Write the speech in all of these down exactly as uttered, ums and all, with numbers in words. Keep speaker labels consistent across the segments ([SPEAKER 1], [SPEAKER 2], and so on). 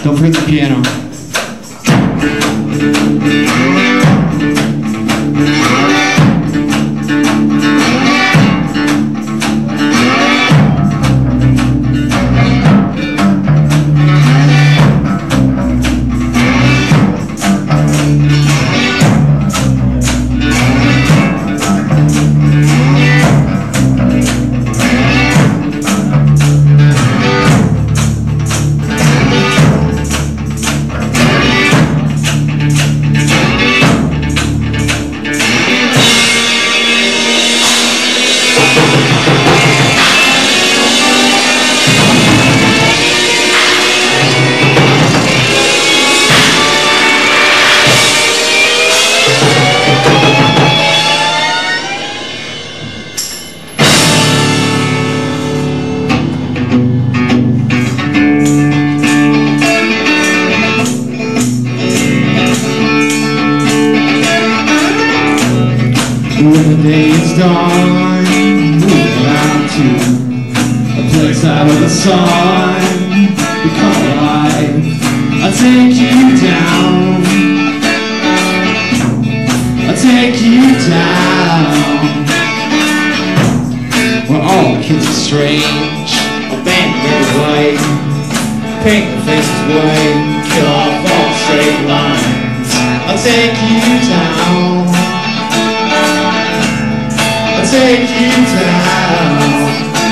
[SPEAKER 1] Don't forget the piano. When the day is done, moving out to a place out of the sun. We come alive. I'll take you down. I'll take you down. Where all the kids are strange, a band made white, paint their faces white, kill off all straight lines. I'll take you down. Take you down.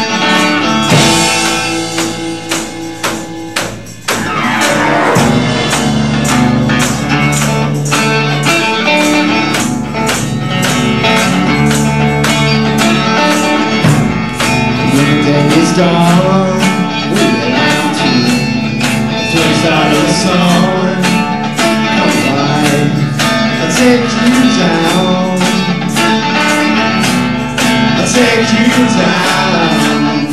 [SPEAKER 1] When the day is done, we head out to a place out of the sun. Come by, I'll take you down. Take you down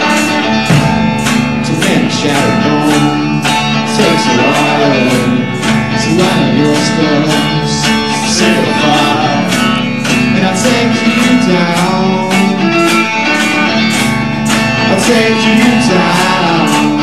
[SPEAKER 1] to many shattered home. Takes a while to line up your scars, simplify, and I'll take you down. I'll take you down.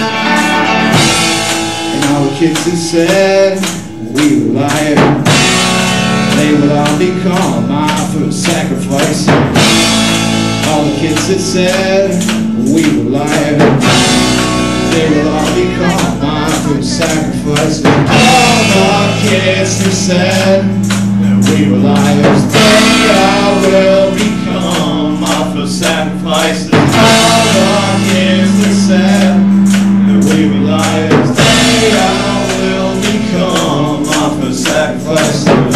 [SPEAKER 1] And all the kids that said we were liars, they will all become my first sacrifice. All the kids that said we were liars, they will all become my first sacrifice. All the kids that said that we were liars, they all will become my first sacrifices. All the kids that said that we were liars, they all will become my first sacrifices.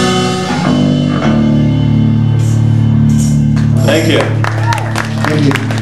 [SPEAKER 1] Thank you. Thank you.